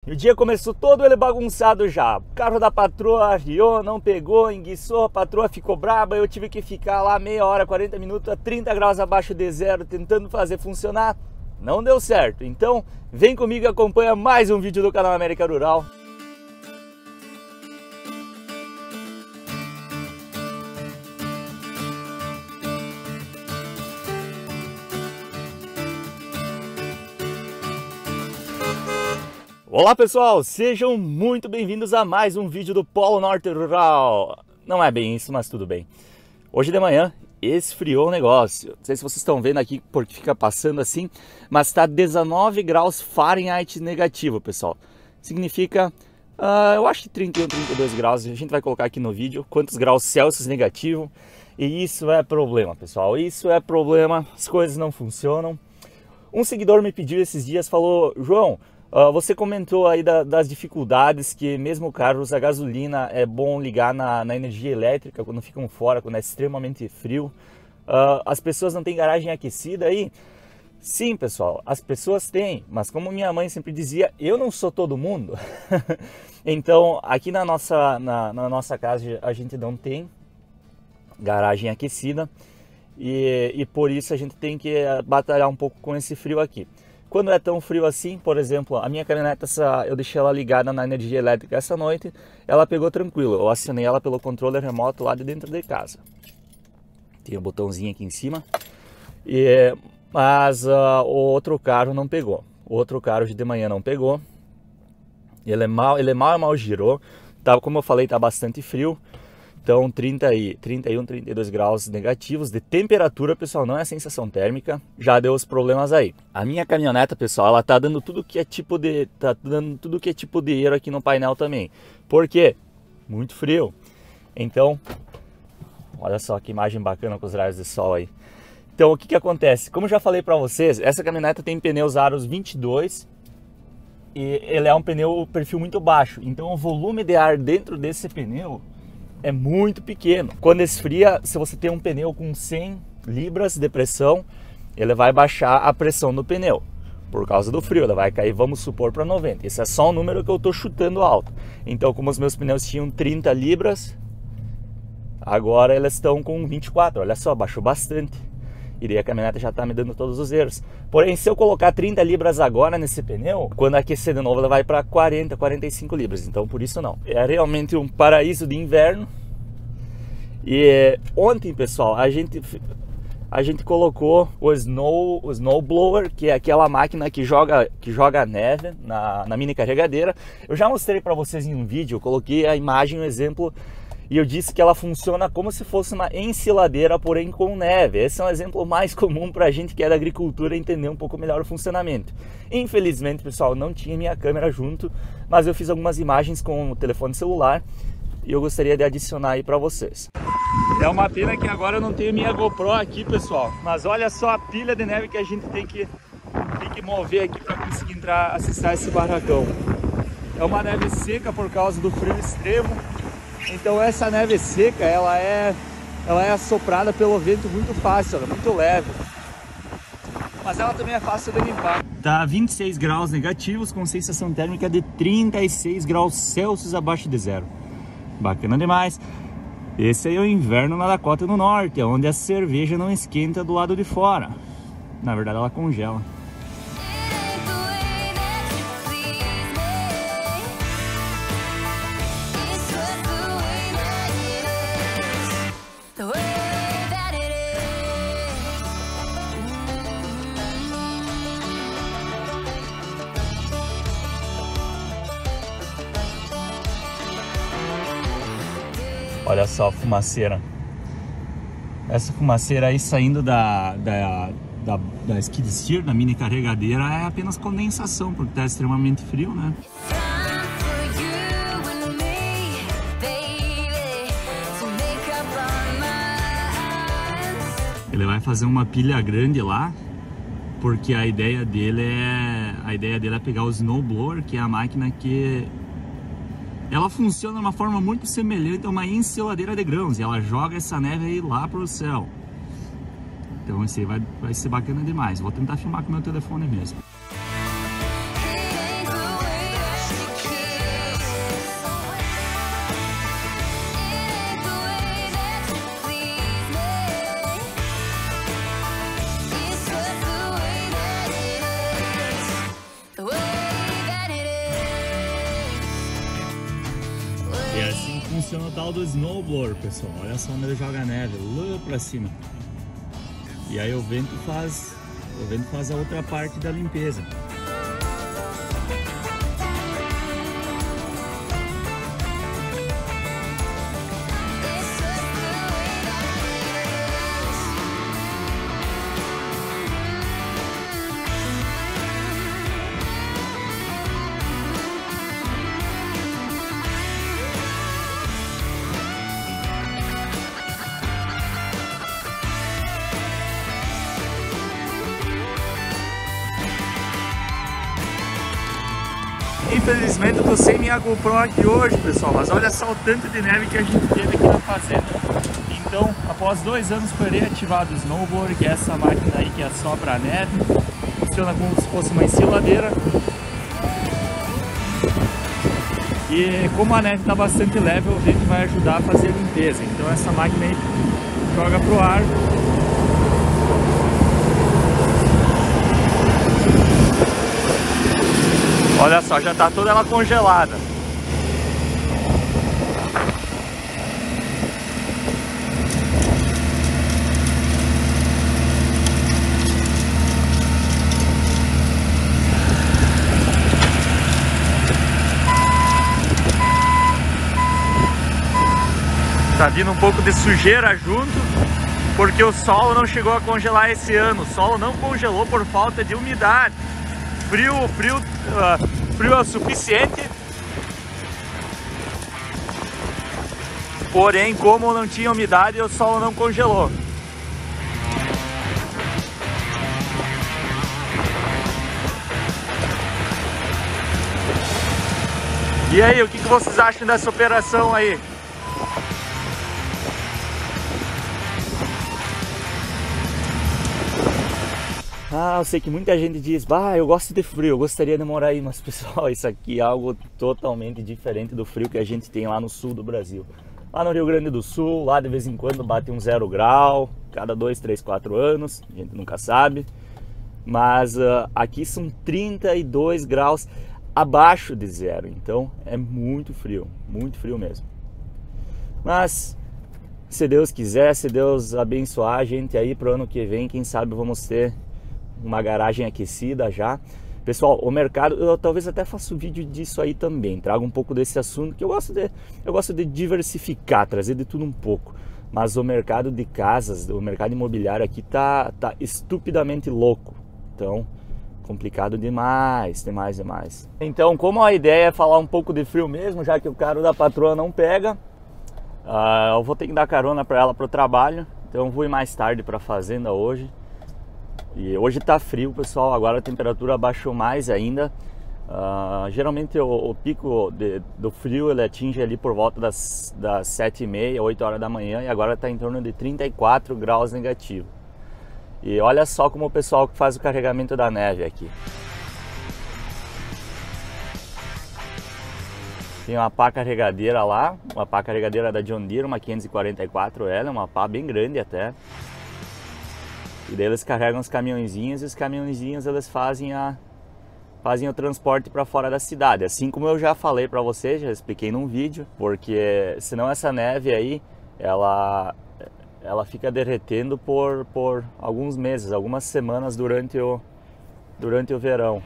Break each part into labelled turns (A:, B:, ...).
A: E o dia começou todo ele bagunçado já. O carro da patroa arriou, não pegou, enguiçou, a patroa ficou braba. Eu tive que ficar lá meia hora, 40 minutos a 30 graus abaixo de zero tentando fazer funcionar. Não deu certo. Então vem comigo e acompanha mais um vídeo do canal América Rural. Olá pessoal, sejam muito bem-vindos a mais um vídeo do Polo Norte Rural. Não é bem isso, mas tudo bem. Hoje de manhã esfriou o negócio. Não sei se vocês estão vendo aqui porque fica passando assim, mas está 19 graus Fahrenheit negativo, pessoal. Significa, eu acho que 31, 32 graus. A gente vai colocar aqui no vídeo quantos graus Celsius negativo. E isso é problema, pessoal. Isso é problema, as coisas não funcionam. Um seguidor me pediu esses dias, falou: João, você comentou aí das dificuldades que mesmo carros a gasolina é bom ligar na energia elétrica quando ficam fora, quando é extremamente frio. As pessoas não têm garagem aquecida aí? Sim, pessoal, as pessoas têm, mas como minha mãe sempre dizia, eu não sou todo mundo. Então, aqui na nossa casa a gente não tem garagem aquecida e por isso a gente tem que batalhar um pouco com esse frio aqui. Quando é tão frio assim, por exemplo, a minha caminhonete, eu deixei ela ligada na energia elétrica essa noite, ela pegou tranquilo. Eu acionei ela pelo controle remoto lá de dentro de casa. Tem um botãozinho aqui em cima, mas o outro carro não pegou. O outro carro de manhã não pegou. Ele mal girou. Como eu falei, tá bastante frio. Então 31, 32 graus negativos de temperatura, pessoal, não é sensação térmica, já deu os problemas aí. A minha caminhoneta, pessoal, ela tá dando tudo que é tipo de erro aqui no painel também. Por quê? Muito frio. Então, olha só que imagem bacana com os raios de sol aí. Então, o que acontece? Como eu já falei para vocês, essa caminhoneta tem pneus aros 22 e ele é um pneu perfil muito baixo. Então, o volume de ar dentro desse pneu é muito pequeno. Quando esfria, se você tem um pneu com 100 libras de pressão, ele vai baixar a pressão do pneu. Por causa do frio, ela vai cair, vamos supor, para 90. Esse é só um número que eu estou chutando alto. Então, como os meus pneus tinham 30 libras, agora eles estão com 24. Olha só, baixou bastante. E daí a caminhonete já está me dando todos os erros. Porém, se eu colocar 30 libras agora nesse pneu, quando aquecer de novo, ela vai para 40, 45 libras. Então, por isso não. É realmente um paraíso de inverno. E ontem, pessoal, a gente colocou o snow blower, que é aquela máquina que joga neve na mini carregadeira. Eu já mostrei para vocês em um vídeo, eu coloquei a imagem, um exemplo, e eu disse que ela funciona como se fosse uma ensiladeira, porém com neve. Esse é um exemplo mais comum para a gente que é da agricultura entender um pouco melhor o funcionamento. Infelizmente, pessoal, não tinha minha câmera junto, mas eu fiz algumas imagens com o telefone celular e eu gostaria de adicionar aí para vocês. É uma pena que agora eu não tenho minha GoPro aqui, pessoal, mas olha só a pilha de neve que a gente tem que mover aqui para conseguir acessar esse barracão. É uma neve seca por causa do frio extremo. Então essa neve seca, ela é assoprada pelo vento muito fácil, ela é muito leve. Mas ela também é fácil de limpar. Tá 26 graus negativos com sensação térmica de 36 graus Celsius abaixo de zero. Bacana demais. Esse aí é o inverno na Dakota do Norte, onde a cerveja não esquenta do lado de fora. Na verdade ela congela. Olha só a fumaceira. Essa fumaceira aí saindo da skid steer, da mini carregadeira, é apenas condensação, porque está extremamente frio, né? Ele vai fazer uma pilha grande lá, porque a ideia dele é pegar o snowblower, que é a máquina que ela funciona de uma forma muito semelhante a uma ensiladeira de grãos, e ela joga essa neve aí lá pro céu. Então esse aí vai ser bacana demais. Vou tentar filmar com o meu telefone mesmo. E é assim que funciona o tal do snowboard, pessoal. Olha só onde ele joga a neve, lá pra cima. E aí o vento faz a outra parte da limpeza. Infelizmente eu tô sem minha GoPro aqui hoje, pessoal, mas olha só o tanto de neve que a gente teve aqui na fazenda. Então, após 2 anos foi reativado o snowboard, que é essa máquina aí que é só para neve, funciona como se fosse uma ensiladeira. E como a neve está bastante leve, o vento vai ajudar a fazer a limpeza. Então essa máquina aí joga pro ar. Olha só, já está toda ela congelada. Tá vindo um pouco de sujeira junto, porque o solo não chegou a congelar esse ano. O solo não congelou por falta de umidade. Frio é o suficiente, porém como não tinha umidade, o solo não congelou. E aí, o que vocês acham dessa operação aí? Ah, eu sei que muita gente diz, bah, eu gosto de frio, eu gostaria de morar aí, mas pessoal, isso aqui é algo totalmente diferente do frio que a gente tem lá no sul do Brasil. Lá no Rio Grande do Sul, lá de vez em quando bate um 0 grau, cada 2, 3, 4 anos, a gente nunca sabe. Mas aqui são 32 graus abaixo de zero, então é muito frio mesmo. Mas se Deus quiser, se Deus abençoar a gente aí pro ano que vem, quem sabe vamos ter uma garagem aquecida já. Pessoal, o mercado, eu talvez até faça um vídeo disso aí também, trago um pouco desse assunto, que eu gosto de diversificar, trazer de tudo um pouco. Mas o mercado de casas, o mercado imobiliário aqui tá estupidamente louco. Então, complicado demais. Então, como a ideia é falar um pouco de frio mesmo, já que o carro da patroa não pega, eu vou ter que dar carona para ela pro trabalho. Então eu vou ir mais tarde para a fazenda hoje. E hoje tá frio, pessoal, agora a temperatura abaixou mais ainda. Geralmente o pico do frio ele atinge ali por volta das 7h30, 8 horas da manhã, e agora está em torno de 34 graus negativo. E olha só como o pessoal que faz o carregamento da neve aqui. Tem uma pá carregadeira lá, uma pá carregadeira da John Deere, uma 544L, uma pá bem grande até. E daí eles carregam os caminhõezinhos, e os caminhõezinhos eles fazem o transporte para fora da cidade. Assim como eu já falei para vocês, já expliquei num vídeo, porque senão essa neve aí, ela fica derretendo por alguns meses, algumas semanas durante o verão.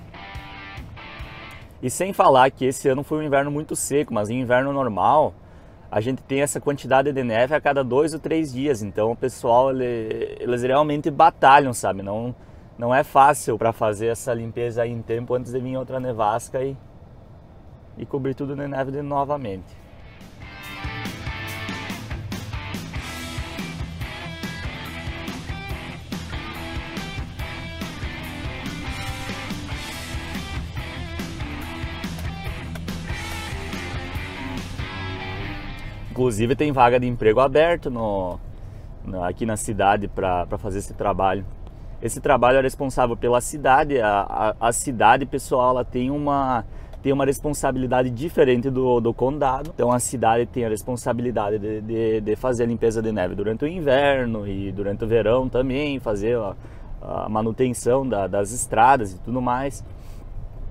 A: E sem falar que esse ano foi um inverno muito seco, mas em inverno normal, a gente tem essa quantidade de neve a cada 2 ou 3 dias, então o pessoal, eles realmente batalham, sabe? Não é fácil para fazer essa limpeza aí em tempo antes de vir outra nevasca e cobrir tudo de neve novamente. Inclusive tem vaga de emprego aberto aqui na cidade para fazer esse trabalho. Esse trabalho é responsável pela cidade. A cidade, pessoal, ela tem uma responsabilidade diferente do condado. Então a cidade tem a responsabilidade de fazer a limpeza de neve durante o inverno e durante o verão também, fazer a manutenção das estradas e tudo mais.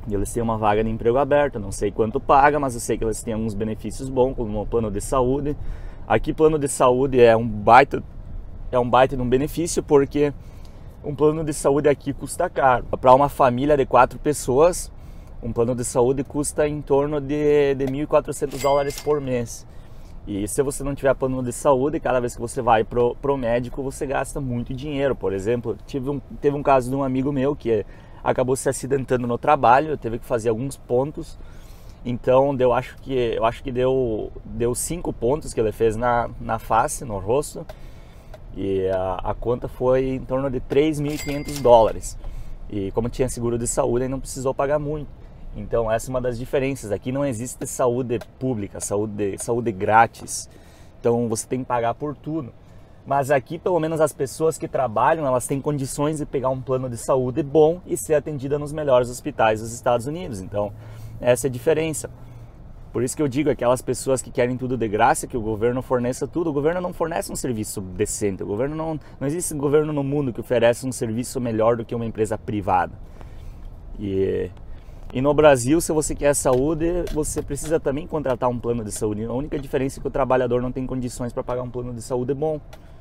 A: E eles têm uma vaga de emprego aberta, não sei quanto paga, mas eu sei que eles têm alguns benefícios bons, como o plano de saúde. Aqui plano de saúde é um baita de um benefício, porque um plano de saúde aqui custa caro. Para uma família de 4 pessoas, um plano de saúde custa em torno de $1.400 por mês. E se você não tiver plano de saúde, cada vez que você vai pro médico, você gasta muito dinheiro. Por exemplo, teve um caso de um amigo meu que acabou se acidentando no trabalho, teve que fazer alguns pontos. Então eu acho que deu 5 pontos que ele fez na face, no rosto. E a conta foi em torno de $3.500. E como tinha seguro de saúde, ele não precisou pagar muito. Então essa é uma das diferenças. Aqui não existe saúde pública, saúde grátis. Então você tem que pagar por tudo. Mas aqui, pelo menos as pessoas que trabalham, elas têm condições de pegar um plano de saúde bom e ser atendida nos melhores hospitais dos Estados Unidos. Então essa é a diferença. Por isso que eu digo, aquelas pessoas que querem tudo de graça, que o governo forneça tudo, o governo não fornece um serviço decente. O governo não existe governo no mundo que oferece um serviço melhor do que uma empresa privada. E no Brasil, se você quer saúde, você precisa também contratar um plano de saúde. A única diferença é que o trabalhador não tem condições para pagar um plano de saúde bom.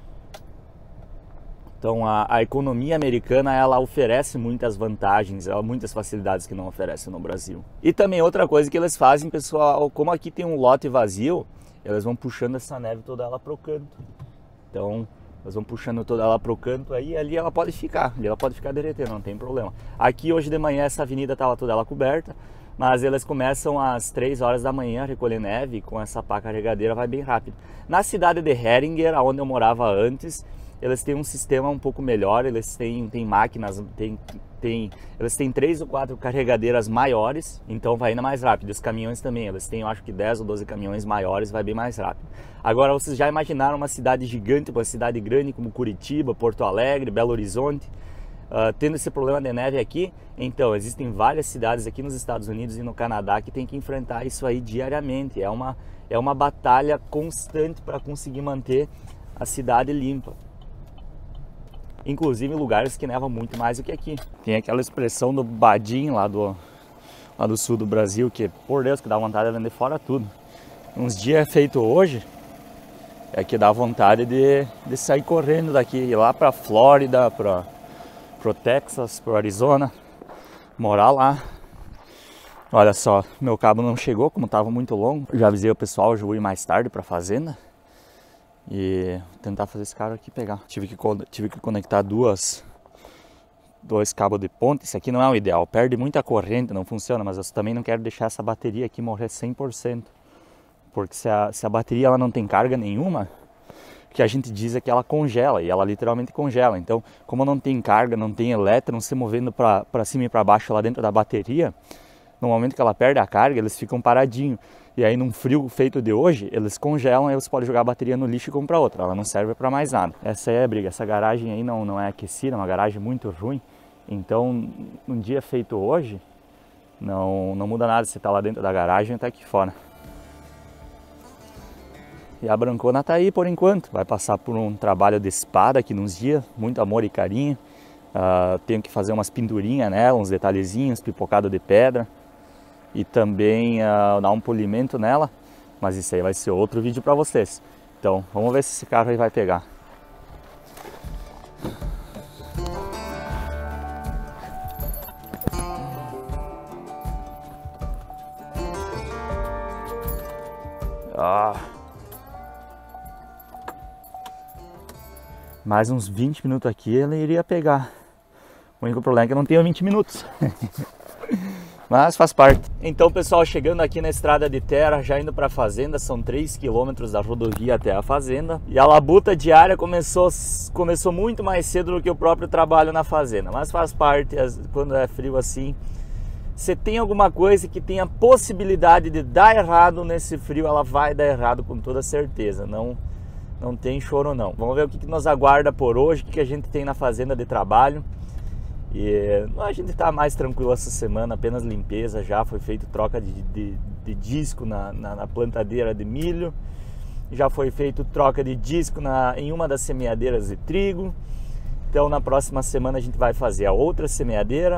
A: Então a economia americana, ela oferece muitas vantagens, muitas facilidades que não oferece no Brasil. E também outra coisa que eles fazem, pessoal, como aqui tem um lote vazio, eles vão puxando essa neve toda ela pro canto. Então eles vão puxando toda ela pro canto aí, ali ela pode ficar derretendo, não tem problema. Aqui hoje de manhã essa avenida estava toda ela coberta, mas eles começam às 3 horas da manhã a recolher neve, com essa pá carregadeira vai bem rápido. Na cidade de Heringer, onde eu morava antes, eles têm um sistema um pouco melhor, eles têm máquinas, eles têm 3 ou 4 carregadeiras maiores, então vai ainda mais rápido. Os caminhões também, eles têm, eu acho que 10 ou 12 caminhões maiores, vai bem mais rápido. Agora, vocês já imaginaram uma cidade gigante, uma cidade grande como Curitiba, Porto Alegre, Belo Horizonte, tendo esse problema de neve aqui? Então, existem várias cidades aqui nos Estados Unidos e no Canadá que tem que enfrentar isso aí diariamente. É uma batalha constante para conseguir manter a cidade limpa. Inclusive em lugares que neva muito mais do que aqui. Tem aquela expressão do Badim lá do sul do Brasil, que, por Deus, que dá vontade de vender fora tudo. Uns dias feito hoje, é que dá vontade de sair correndo daqui, ir lá pra Flórida, pro Texas, pro Arizona, morar lá. Olha só, meu cabo não chegou, como estava muito longo. Já avisei o pessoal, eu vou ir mais tarde pra fazenda. E tentar fazer esse cara aqui pegar. Tive que conectar dois cabos de ponta. Isso aqui não é o ideal, perde muita corrente, não funciona. Mas eu também não quero deixar essa bateria aqui morrer 100%. Porque se a bateria ela não tem carga nenhuma, o que a gente diz é que ela congela. E ela literalmente congela. Então, como não tem carga, não tem elétron se movendo para cima e para baixo lá dentro da bateria, no momento que ela perde a carga, eles ficam paradinhos. E aí num frio feito de hoje, eles congelam e você pode jogar a bateria no lixo e comprar outra. Ela não serve para mais nada. Essa é a briga. Essa garagem aí não é aquecida, é uma garagem muito ruim. Então, um dia feito hoje, não muda nada se tá lá dentro da garagem ou tá aqui fora. E a Brancona tá aí por enquanto. Vai passar por um trabalho de espada aqui nos dias. Muito amor e carinho. Tenho que fazer umas pinturinhas nela, uns detalhezinhos, pipocado de pedra. E também dar um polimento nela, mas isso aí vai ser outro vídeo para vocês. Então vamos ver se esse carro aí vai pegar. Mais uns 20 minutos aqui ele iria pegar. O único problema é que eu não tenho 20 minutos. Mas faz parte. Então, pessoal, chegando aqui na estrada de terra, já indo para a fazenda, são 3 quilômetros da rodovia até a fazenda. E a labuta diária começou muito mais cedo do que o próprio trabalho na fazenda. Mas faz parte, quando é frio assim. Se tem alguma coisa que tenha possibilidade de dar errado nesse frio, ela vai dar errado com toda certeza. Não tem choro não. Vamos ver o que nos aguarda por hoje, o que a gente tem na fazenda de trabalho. E a gente está mais tranquilo essa semana, apenas limpeza já, foi feito troca de disco na plantadeira de milho, já foi feito troca de disco em uma das semeadeiras de trigo. Então na próxima semana a gente vai fazer a outra semeadeira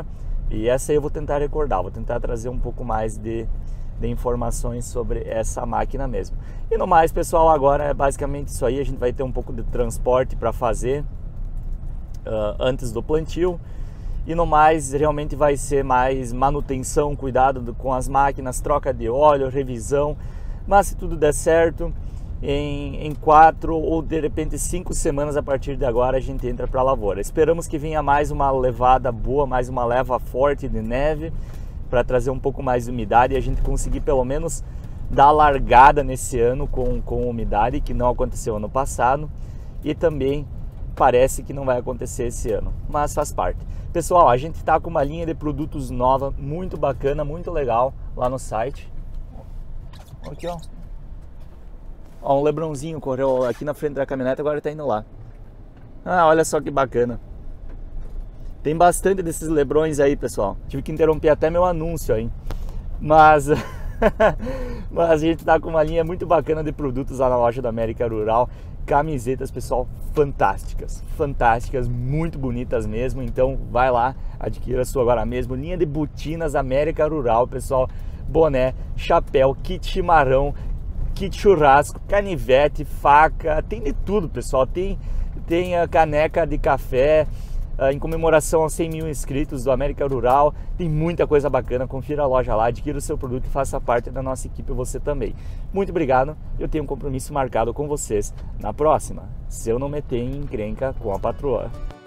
A: E essa aí eu vou tentar recordar, vou tentar trazer um pouco mais de informações sobre essa máquina mesmo. E no mais, pessoal, agora é basicamente isso aí. A gente vai ter um pouco de transporte para fazer antes do plantio. E no mais, realmente vai ser mais manutenção, cuidado com as máquinas, troca de óleo, revisão. Mas se tudo der certo, em 4 ou de repente 5 semanas a partir de agora a gente entra para a lavoura. Esperamos que venha mais uma levada boa, mais uma leva forte de neve, para trazer um pouco mais de umidade e a gente conseguir pelo menos dar a largada nesse ano com umidade, que não aconteceu ano passado, e também parece que não vai acontecer esse ano, mas faz parte. Pessoal, a gente está com uma linha de produtos nova, muito bacana, muito legal lá no site. Aqui, ó. Ó, um Lebronzinho correu aqui na frente da caminhonete, agora está indo lá. Ah, olha só que bacana. Tem bastante desses Lebrões aí, pessoal. Tive que interromper até meu anúncio aí. Mas a gente tá com uma linha muito bacana de produtos lá na loja da América Rural. Camisetas, pessoal, fantásticas. Fantásticas, muito bonitas mesmo. Então vai lá, adquira a sua agora mesmo. Linha de botinas América Rural, pessoal. Boné, chapéu, kit chimarrão, kit churrasco, canivete, faca. Tem de tudo, pessoal. Tem a caneca de café. Em comemoração aos 100 mil inscritos do América Rural, tem muita coisa bacana. Confira a loja lá, adquira o seu produto e faça parte da nossa equipe você também. Muito obrigado, eu tenho um compromisso marcado com vocês na próxima, se eu não meter em encrenca com a patroa.